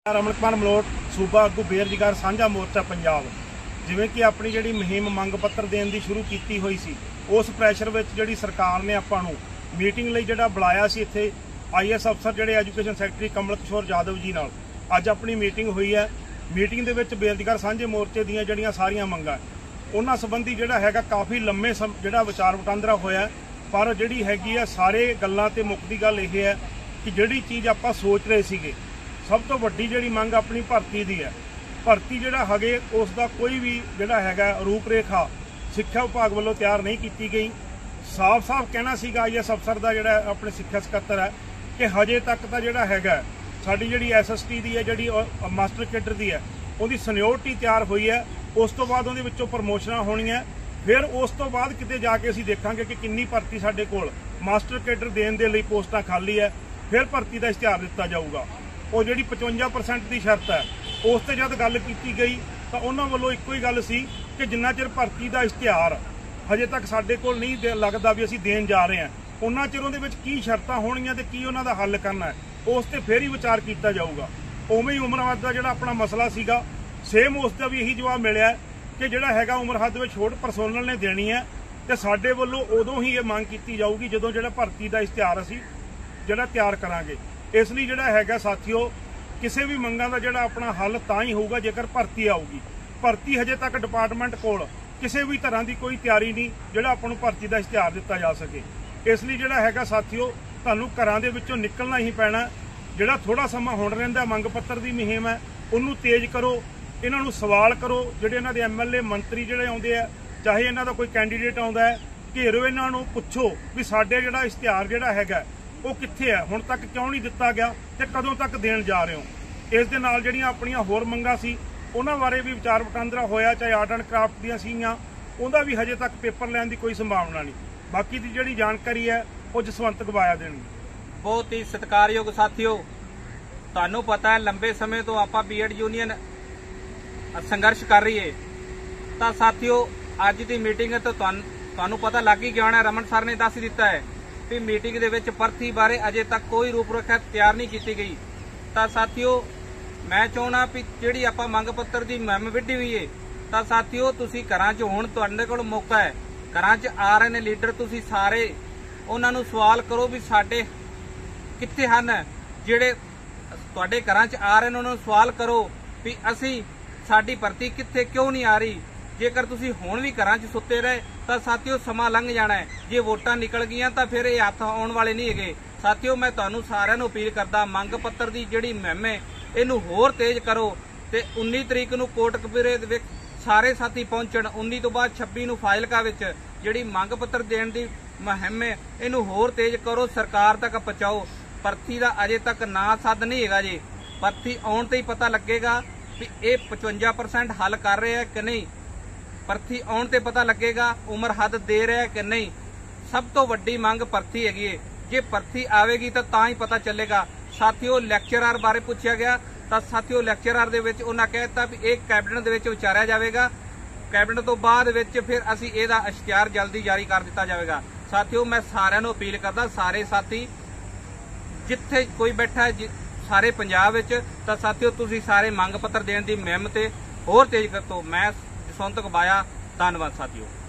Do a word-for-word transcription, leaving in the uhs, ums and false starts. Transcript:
रमन कुमार मलोट सूबा आगू बेरोजगार साझा मोर्चा पंजाब जिवें कि अपनी जिहड़ी मुहिम मंग पत्र देण दी शुरू कीती हुई सी उस प्रैशर विच जिहड़ी सरकार ने आपां नूं मीटिंग लई जिहड़ा बुलाया सी इत्थे आई एस अफसर जिहड़े एजुकेशन सैकटरी कमल किशोर यादव जी नाल अज अपनी मीटिंग हुई है। मीटिंग दे विच बेरोजगार साझे मोर्चे दीयां जिहड़ियां सारियां मंगां उन्हां संबंधी जिहड़ा हैगा काफ़ी लंबे सम जिहड़ा विचार वटांदरा होया, पर जिहड़ी हैगी है सारे गल्लां ते मुक्कदी गल इह है कि जिहड़ी चीज़ आपां सोच रहे सीगे सब तो वड्डी जिहड़ी मंग अपनी भर्ती दी है। भर्ती जिहड़ा हगे उस दा कोई भी जिहड़ा हैगा रूप रेखा सिक्ख्या विभाग वालों तैयार नहीं की गई। साफ साफ कहना सीगा आई एस अफसर का जिहड़ा अपने सिक्ख्या सकत्तर है कि हजे तक तो जिहड़ा हैगा साडी जिहड़ी एस एस टी दी है जिहड़ी मास्टर कैडर दी है उहदी सीनियोरिटी तैयार हुई है। उस तो बाद उहदे विचों प्रमोशनां होणीआं, फिर उस तो बाद किते जाके असीं देखांगे कि किन्नी भर्ती साडे कोल मास्टर कैडर देण दे लई पोस्टां खाली है, फिर भर्ती का इश्तिहार दिता जाऊगा। वो जी पचवंजा परसेंट की शर्त है उस पर जब गल की गई तो उन्होंने वालों एको ही गल सी कि जिन्ना चिर भर्ती का इश्तिहार हजे तक साडे कोल नहीं लगता भी असीं देण जा रहे हैं उन्ना चिर उहदे विच की शर्तां होणगियां ते की उन्हां दा हल करना है उस ते फिर ही विचार किया जाऊगा। उवें ही उम्र हद का जिहड़ा अपना मसला सीगा सेम उसका भी यही जवाब मिलिया कि जिहड़ा हैगा उम्र हद में छूट परसोनल ने देनी है ते साडे वालों उदों ही ये मंग की जाऊगी जदों जिहड़ा भर्ती का इश्तिहार असीं जिहड़ा तैयार करांगे। इसलिए जिहड़ा हैगा साथियों किसी भी मंगां दा जिहड़ा अपना हल तां ही होऊगा जेकर भर्ती आऊगी। भर्ती हजे तक डिपार्टमेंट कोल किसी भी तरह की कोई तैयारी नहीं जिहड़ा आपां नूं भर्ती का इश्तिहार दिता जा सके। इसलिए जिहड़ा हैगा साथियों तुहानूं घरां दे विचों निकलना ही पैना। जिहड़ा थोड़ा समा हुण रहिंदा मंग पत्र की मुहिम है उहनूं तेज करो, इन्हां नूं सवाल करो, जिहड़े इन्हां दे एम एल ए मंत्री जिहड़े आउंदे आ चाहे इन्हां दा कोई कैंडीडेट आउंदा है घेरो इन्हां नूं पुछो भी साडे जिहड़ा इश्तिहार जिहड़ा हैगा वो कित्थे है, हुण तक क्यों नहीं दिता गया ते कदों तक देण जा रहे हो। इस दे नाल जिहड़ियां अपणियां होर मंगां सी उन्हां बारे भी विचार वटांदरा होया, चाहे आर्ट एंड क्राफ्ट दीयां सीगीआं उहदा भी हजे तक पेपर लैण दी कोई संभावना नहीं। बाकी दी जिहड़ी जानकारी है वो जसवंत गवाया देणगे। बहुत ही सत्कारयोग साथियों, तुहानूं पता है लंबे समय तो आपां बी एड यूनीयन संघर्ष कर रही है तां साथियों अज दी मीटिंग तो तुहानूं पता लग ही गया होना, रमन सर ने दस दिता है भी मीटिंग दे विच भर्ती बारे अजे तक कोई रूपरेखा तैयार नहीं की गई। तो साथियों मैं चाहना भी जिहड़ी आपां मंग पत्र की मुहिम विढ़ी हुई है तो साथियों तुसीं घरां च हुण तुहाडे कोल मौका है, घरां च आ रहे ने लीडर, तुसीं सारे उन्हां नूं सवाल करो भी साडे कित्थे हन जिहड़े तुहाडे घरां च आ रहे ने उन्हां नूं सवाल करो भी असीं साडी भर्ती कित्थे क्यों नहीं आ रही। जेकर तुसीं हुण भी घरां च सुत्ते रहे तो साथियों समा लंघ जाना है, जे वोटां निकल गईयां तो फिर ये हत्थ आउण वाले नहीं हैगे। साथियों मैं तुहानूं सारिआं नूं अपील करदा मंग पत्र की जिहड़ी मुहिम है इहनूं होर तेज करो ते उन्नी तरीक नूं कोटकपूरे दे विच सारे साथी पहुंचण। उन्नी तो बाद छब्बी नूं फाइलका विच जिहड़ी मंग पत्र देण दी मुहिम है इहनूं होर तेज करो, सरकार तक पहुंचाओ। भर्ती दा अजे तक ना सद नहीं हैगा जी, भर्ती आउण ते ही पता लगेगा भी ये पचवंजा परसेंट हल कर रहे हैं कि नहीं, भर्ती आउण ते पता लगेगा उम्र हद दे रहा है कि नहीं। सब तो वड्डी मंग भर्ती हैगी है, जे भर्ती आवेगी तो तां ही पता चलेगा। साथियों लैक्चरर बारे पूछा गया तो साथियों लैक्चरर दे विच उन्हां कहता भी एक कैबिनेट दे विच विचारिया जाएगा, कैबिनेट तो बाद विच फिर असीं इहदा इश्तिहार जल्दी जारी कर दिता जाएगा। साथियों मैं सारिआं नूं अपील करदा सारे साथी जिथे कोई बैठा है सारे पंजाब विच तां साथियों तुसीं सारे मंग पत्र देण दी मुहिम ते होर तेज करो। मैं जसवंत गवाया, धन्नवाद साथियों।